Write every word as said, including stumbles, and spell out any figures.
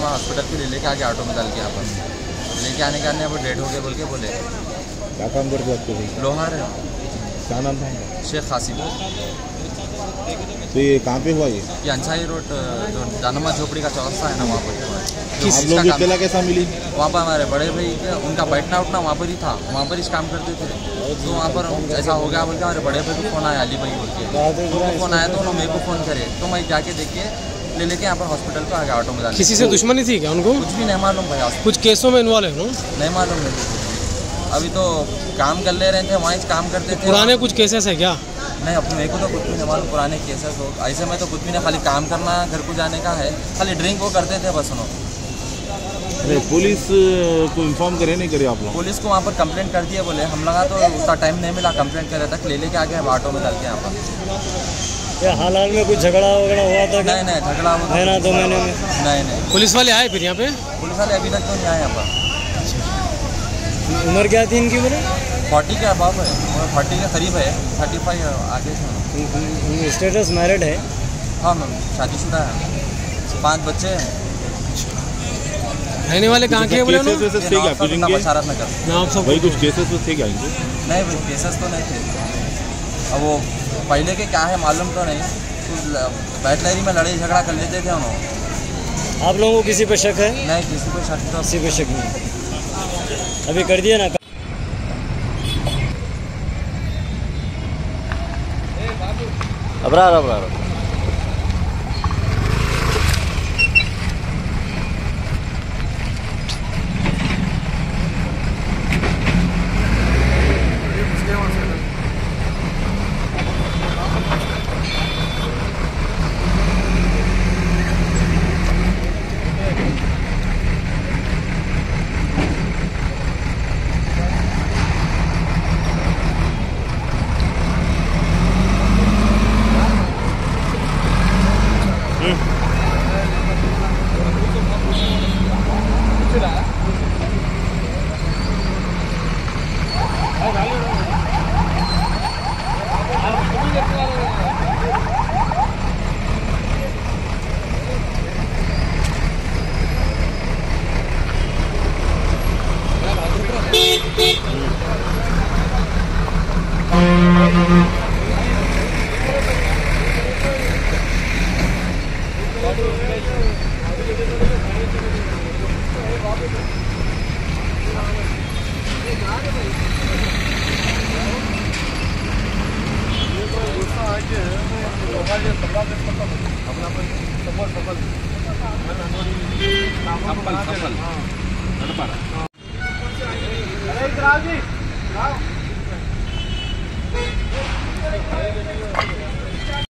वहाँ हॉस्पिटल के लिए लेके आ गया ऑटो में डाल के। यहाँ पर लेके आने के आने अब डेड हो गए बोल के बोले। क्या काम करते हो आपके भाई? लोहार है। क्या नाम था? शेख कासिम। तो ये कहाँ पे हुआ ये? ये अंसारी रोड जो दानमा झोपड़ी का चौरास्ता है ना, वहाँ पर हुआ है। आप लोगों को इत्तला कैसा मिली? वहाँ पर हमारे बड़े भाई उनका बैठना उठना वहाँ पर ही था, वहाँ पर ही काम करते थे। तो वहाँ पर ऐसा हो गया बोल के हमारे बड़े भाई को फ़ोन आया, अली भाई बोल के फ़ोन आया, तो उन्होंने मेरे को फ़ोन करे, तो मैं जाके देख के ले लेके यहाँ पर हॉस्पिटल पे आ गया ऑटो में डाल। किसी से दुश्मनी थी क्या उनको? कुछ भी नहीं मालूम भाई। कुछ केसों में इन्वॉल्व है? नहीं मालूम नहीं। अभी तो काम कर ले रहे थे, वहीं काम करते थे। पुराने कुछ केसेस है क्या? नहीं, अपने मेरे को तो कुछ भी नहीं मालूम पुराने केसेस हो ऐसे में तो कुछ भी नहीं, खाली काम करना घर को जाने का है, खाली ड्रिंक वो करते थे बस। उन्होंने पुलिस को इन्फॉर्म करे नहीं करे आप लोग? पुलिस को वहाँ पर कंप्लेंट कर दिया बोले, हम लगा तो उतना टाइम नहीं मिला कंप्लेंट करे तक, ले लेके आ गए ऑटो में डाल के यहाँ पर। हाल हाल में कुछ झगड़ा वगड़ा हुआ था? नहीं नहीं, झगड़ा हुआ है ना दो महीने में? नहीं नहीं। पुलिस वाले आए फिर यहाँ पे? पुलिस वाले अभी तक तो नहीं आए यहाँ पर। उम्र क्या थी इनकी बोले? फोर्टी के अबाव है, फोर्टी के करीब है, थर्टी फाइव आगे से। स्टेटस मैरिड है? हाँ मैम, शादीशुदा है, पाँच बच्चे हैं। रहने वाले कहाँ के बोले? बशारत नगर। वही कुछ केसेस थे क्या इनके? नहीं भाई, केसेस तो नहीं थे। अब वो पहले के क्या है मालूम तो नहीं, बैटलरी में लड़ाई झगड़ा कर लेते थे उन्होंने। आप लोगों को किसी पे शक है? नहीं, किसी पे शक तो किसी पे शक नहीं। अभी कर दिया ना? अबरार अबरार जी